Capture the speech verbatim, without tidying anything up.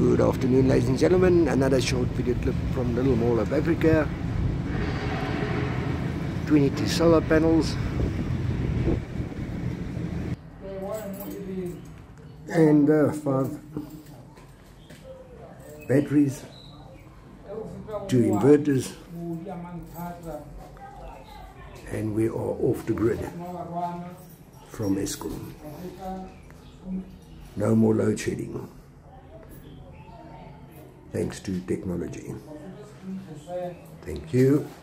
Good afternoon, ladies and gentlemen. Another short video clip from Little Mall of Africa. twenty-two solar panels and uh, five batteries, two inverters, and we are off the grid from Eskom. No more load shedding, thanks to technology. Thank you.